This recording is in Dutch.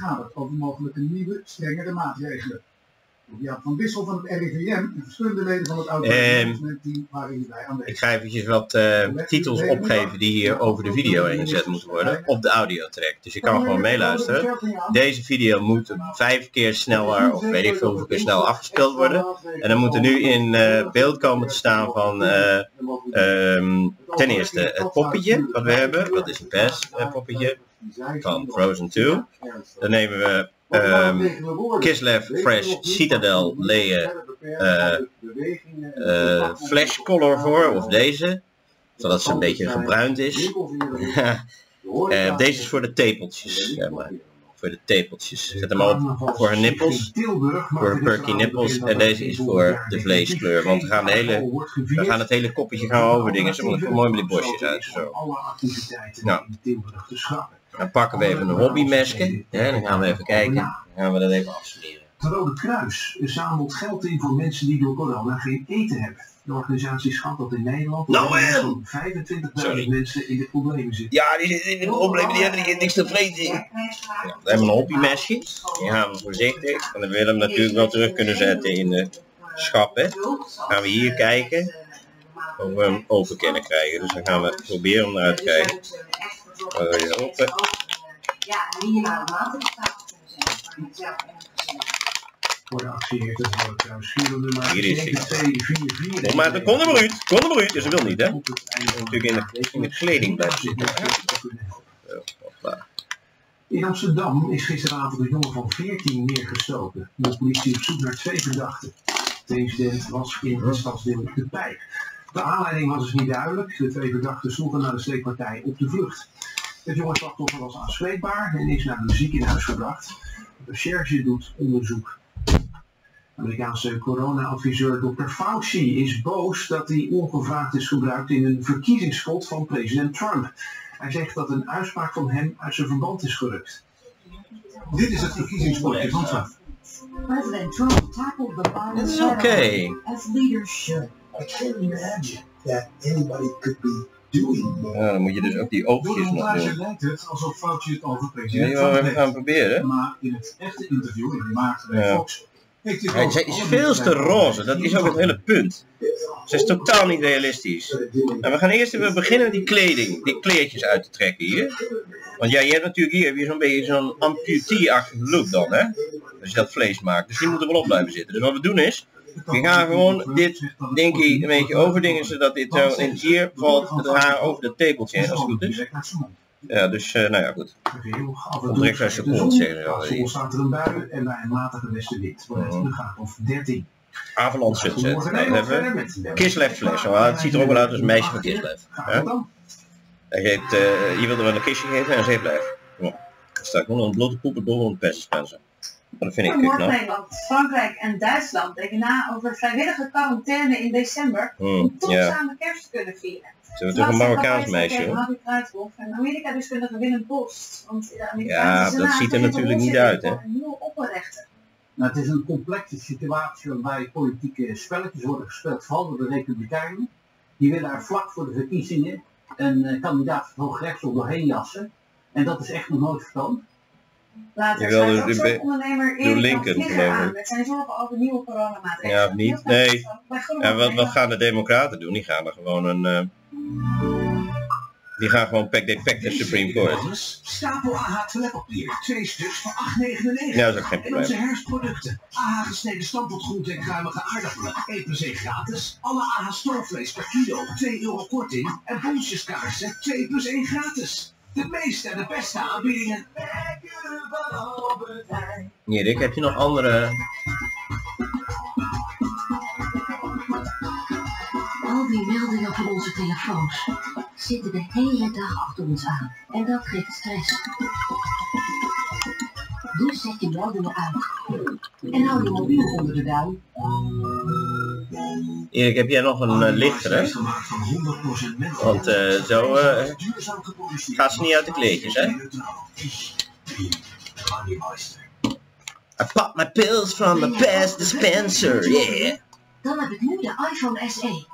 vergaderd over mogelijke nieuwe, strengere maatregelen. Jaap van Dissel van het RIVM en verschillende leden van het oud-managementteam waren hierbij aanwezig. Ik ga eventjes wat titels opgeven die hier over de video ingezet moeten worden op de audiotrack. Dus je kan gewoon meeluisteren. Deze video moet 5 keer sneller of weet ik veel hoeveel keer snel afgespeeld worden. En dan moet er nu in beeld komen te staan van ten eerste het poppetje wat we hebben. Dat is een PES poppetje van Frozen 2. Dan nemen we Kislev Fresh Citadel Leia Flash Color voor, of deze, zodat ze een beetje gebruind is. Deze is voor de tepeltjes, zeg maar. Voor de tepeltjes. Zet hem op voor haar nippels, voor perky nippels, en deze is voor de vleeskleur, want we gaan het hele koppetje gaan overdingen. Ze moeten mooi met die bosjes uit. Zo. Nou. Dan pakken we even een hobbymesje. Dan gaan we even kijken. Dan gaan we dat even afsmeren. Het Rode Kruis zamelt geld in voor mensen die door corona geen eten hebben. De organisatie schat dat in Nederland zo'n 25.000 mensen in de problemen zitten. Ja, die zitten in de problemen, die hebben hier niks te vreten. Ja, we hebben een hobbymesje. Die gaan we voorzichtig. En dan willen we hem natuurlijk wel terug kunnen zetten in de schappen. Dan gaan we hier kijken of we hem open kunnen krijgen. Dus dan gaan we proberen om eruit te krijgen. Open. Ja, minimale maatregelen kunnen zijn. Voor de actie heeft het Rode Kruis Giro-nummer hier is 7244. Oh, maar dat kon er maar uit. Kon er maar uit. Dus dat wil niet, hè? Natuurlijk in de kleding blijven zitten. In Amsterdam is gisteravond een jongen van 14 neergestoken. De politie op zoek naar 2 verdachten. De incident was in het stadsdeel De Pijp. De aanleiding was dus niet duidelijk. De 2 verdachten sloegen naar de steekpartij op de vlucht. Het jonge slachtoffer was aanspreekbaar en is naar een ziekenhuis gebracht. De recherche doet onderzoek. Amerikaanse corona-adviseur Dr. Fauci is boos dat hij ongevraagd is gebruikt in een verkiezingsspot van president Trump. Hij zegt dat een uitspraak van hem uit zijn verband is gerukt. Dit is het verkiezingsspotje van Trump. President Trump tackled the virus It's okay. as leaders should. I can't imagine that anybody could be doing more. Ja, dan moet je dus ook die oogjes nog doen. Lijkt het alsof Fauci het over president Ja, we gaan proberen. Maar in het echte interview in maart bij Fox. Zij is veel te roze, dat is ook het hele punt. Ze is totaal niet realistisch. En we gaan eerst even beginnen met die kleding, die kleertjes uit te trekken hier. Want ja, je hebt natuurlijk hier zo'n beetje zo'n amputee-achtige look dan, hè. Als je dat vlees maakt. Dus die moet er wel op blijven zitten. Dus wat we doen is, we gaan gewoon dit dinky een beetje overdingen, zodat dit zo in hier valt het haar over de tepeltje heen, als het goed is. Ja, dus nou ja, goed. Op direct als je kont zeggen ze. Soms staat er een bui en bij een matige westenwind. Dan gaat of 13. Avalanche Sunset. Nou, dat hebben we. Kislev Flash. Het ziet er ook wel uit als een meisje van Kislev. Hij geeft, je wilde wel een kistje geven en ze heeft blijven. Ja. Er staat gewoon een blote poep door een persdispenser. Dat vind ik knap. Nederland, Frankrijk en Duitsland denken na over vrijwillige quarantaine in december om toch samen kerst te kunnen vieren. Ze hebben toch een Marokkaans meisje, hoor. En Amerika-deskundige Willem Post. Ja, dat ziet er natuurlijk niet uit, hè. Nou, het is een complexe situatie waarbij politieke spelletjes worden gespeeld, vooral door de Republikeinen. Die willen er vlak voor de verkiezingen een kandidaat van Hoogrechtshof doorheen jassen. En dat is echt nog nooit verstand. Later sluit ook zo'n ondernemer Erik van Vlieger aan met zijn zorgen over nieuwe coronamaatregelen. Ja, of niet? Nee. Ja, wat gaan de democraten doen? Die gaan er gewoon een... die gaan gewoon pack de Supreme Court. Stapel AH toiletpapier, 2 stuks voor 8,99. Ja, dat is ook geen probleem. En onze herfstproducten. AH gesneden stamppotgroenten en kruimige aardappelen. 1 per 1 gratis. Alle AH stormvlees per kilo, 2 euro korting. En bonsjeskaarsen, 2 plus 1 gratis. De meeste en de beste aanbiedingen. Erik, heb je nog andere... Al die meldingen van onze telefoons zitten de hele dag achter ons aan. En dat geeft stress. Dus zet je meldingen uit. En hou je mobiel onder de duim. Erik, heb jij nog een lichtere? Want zo gaat ze niet uit de kleedjes, hè? I pop my pills from the past dispenser, yeah! Dan heb ik nu de iPhone SE.